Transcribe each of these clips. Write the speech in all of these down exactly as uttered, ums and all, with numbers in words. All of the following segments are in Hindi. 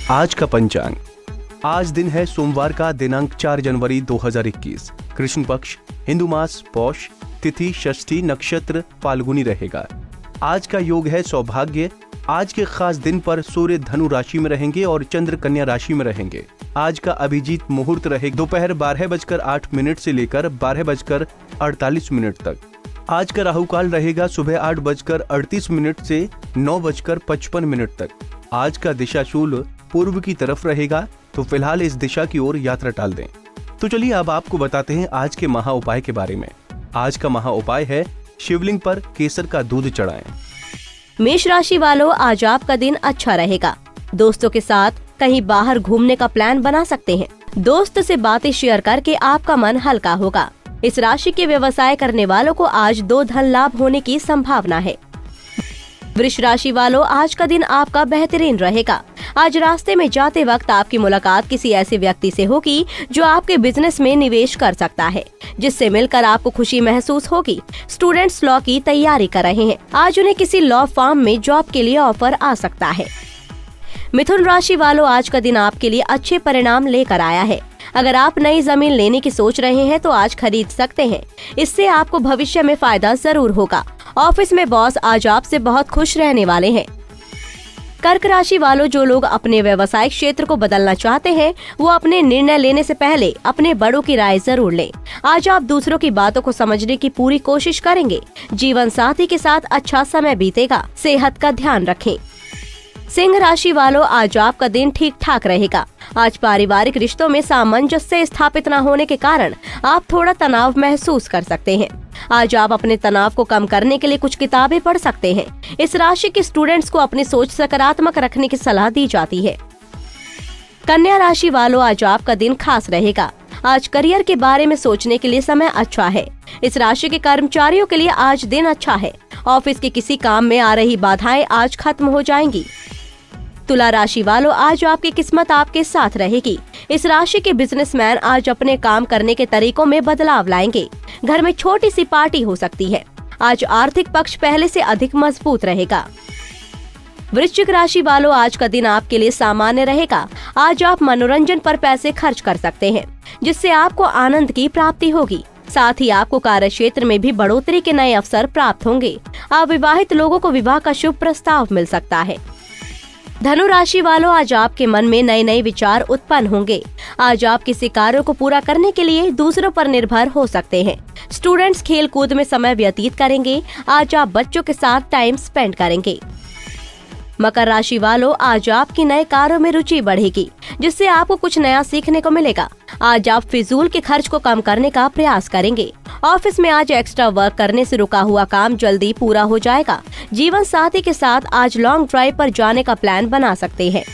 आज का पंचांग। आज दिन है सोमवार का, दिनांक चार जनवरी दो हज़ार इक्कीस। कृष्ण पक्ष, हिंदू मास पौष, तिथि षष्ठी, नक्षत्र फाल्गुनी रहेगा। आज का योग है सौभाग्य। आज के खास दिन पर सूर्य धनु राशि में रहेंगे और चंद्र कन्या राशि में रहेंगे। आज का अभिजीत मुहूर्त रहेगा दोपहर बारह बजकर आठ मिनट से लेकर बारह बजकर अड़तालीस मिनट तक। आज का राहु काल रहेगा सुबह आठ बजकर अड़तीस मिनट से नौ बजकर पचपन मिनट तक। आज का दिशाशूल पूर्व की तरफ रहेगा, तो फिलहाल इस दिशा की ओर यात्रा टाल दें। तो चलिए अब आपको बताते हैं आज के महा उपाय के बारे में। आज का महा उपाय है शिवलिंग पर केसर का दूध चढ़ाएं। मेष राशि वालों, आज आपका दिन अच्छा रहेगा। दोस्तों के साथ कहीं बाहर घूमने का प्लान बना सकते हैं। दोस्त से बातें शेयर करके आपका मन हल्का होगा। इस राशि के व्यवसाय करने वालों को आज दो धन लाभ होने की संभावना है। वृष राशि वालों, आज का दिन आपका बेहतरीन रहेगा। आज रास्ते में जाते वक्त आपकी मुलाकात किसी ऐसे व्यक्ति से होगी जो आपके बिजनेस में निवेश कर सकता है, जिससे मिलकर आपको खुशी महसूस होगी। स्टूडेंट्स लॉ की तैयारी कर रहे हैं, आज उन्हें किसी लॉ फर्म में जॉब के लिए ऑफर आ सकता है। मिथुन राशि वालों, आज का दिन आपके लिए अच्छे परिणाम लेकर आया है। अगर आप नई जमीन लेने की सोच रहे हैं तो आज खरीद सकते हैं। इससे आपको भविष्य में फायदा जरूर होगा। ऑफिस में बॉस आज आपसे बहुत खुश रहने वाले हैं। कर्क राशि वालों, जो लोग अपने व्यवसायिक क्षेत्र को बदलना चाहते हैं वो अपने निर्णय लेने से पहले अपने बड़ों की राय जरूर लें। आज आप दूसरों की बातों को समझने की पूरी कोशिश करेंगे। जीवन साथी के साथ अच्छा समय बीतेगा। सेहत का ध्यान रखें। सिंह राशि वालों, आज आपका दिन ठीक ठाक रहेगा। आज पारिवारिक रिश्तों में सामंजस्य स्थापित न होने के कारण आप थोड़ा तनाव महसूस कर सकते हैं। आज आप अपने तनाव को कम करने के लिए कुछ किताबें पढ़ सकते हैं। इस राशि के स्टूडेंट्स को अपनी सोच सकारात्मक रखने की सलाह दी जाती है। कन्या राशि वालों, आज आपका दिन खास रहेगा। आज करियर के बारे में सोचने के लिए समय अच्छा है। इस राशि के कर्मचारियों के लिए आज दिन अच्छा है। ऑफिस के किसी काम में आ रही बाधाएं आज खत्म हो जाएंगी। तुला राशि वालों, आज आपकी किस्मत आपके साथ रहेगी। इस राशि के बिजनेसमैन आज अपने काम करने के तरीकों में बदलाव लाएंगे। घर में छोटी सी पार्टी हो सकती है। आज आर्थिक पक्ष पहले से अधिक मजबूत रहेगा। वृश्चिक राशि वालों, आज का दिन आपके लिए सामान्य रहेगा। आज आप मनोरंजन पर पैसे खर्च कर सकते हैं, जिससे आपको आनंद की प्राप्ति होगी। साथ ही आपको कार्य क्षेत्र में भी बढ़ोतरी के नए अवसर प्राप्त होंगे। अविवाहित लोगों को विवाह का शुभ प्रस्ताव मिल सकता है। धनु राशि वालों, आज आपके मन में नए नए विचार उत्पन्न होंगे। आज आप किसी कार्य को पूरा करने के लिए दूसरों पर निर्भर हो सकते हैं। स्टूडेंट्स खेल कूद में समय व्यतीत करेंगे। आज आप बच्चों के साथ टाइम स्पेंड करेंगे। मकर राशि वालों, आज आपकी नए कार्यों में रुचि बढ़ेगी, जिससे आपको कुछ नया सीखने को मिलेगा। आज आप फिजूल के खर्च को कम करने का प्रयास करेंगे। ऑफिस में आज एक्स्ट्रा वर्क करने से रुका हुआ काम जल्दी पूरा हो जाएगा। जीवन साथी के साथ आज लॉन्ग ड्राइव पर जाने का प्लान बना सकते हैं।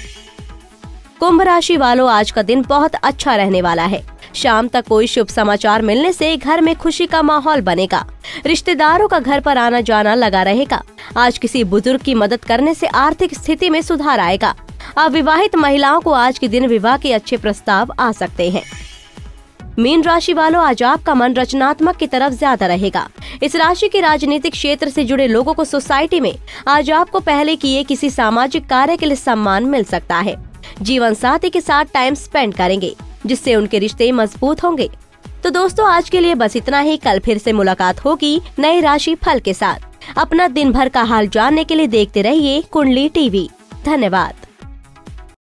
कुंभ राशि वालों, आज का दिन बहुत अच्छा रहने वाला है। शाम तक कोई शुभ समाचार मिलने से घर में खुशी का माहौल बनेगा। रिश्तेदारों का घर पर आना जाना लगा रहेगा। आज किसी बुजुर्ग की मदद करने से आर्थिक स्थिति में सुधार आएगा। अविवाहित महिलाओं को आज के दिन विवाह के अच्छे प्रस्ताव आ सकते हैं। मीन राशि वालों, आज आपका मन रचनात्मक की तरफ ज्यादा रहेगा। इस राशि के राजनीतिक क्षेत्र से जुड़े लोगों को सोसाइटी में आज आपको पहले किए किसी सामाजिक कार्य के लिए सम्मान मिल सकता है। जीवन साथी के साथ टाइम स्पेंड करेंगे, जिससे उनके रिश्ते मजबूत होंगे। तो दोस्तों, आज के लिए बस इतना ही। कल फिर से मुलाकात होगी नए राशि फल के साथ। अपना दिन भर का हाल जानने के लिए देखते रहिए कुंडली टीवी। धन्यवाद।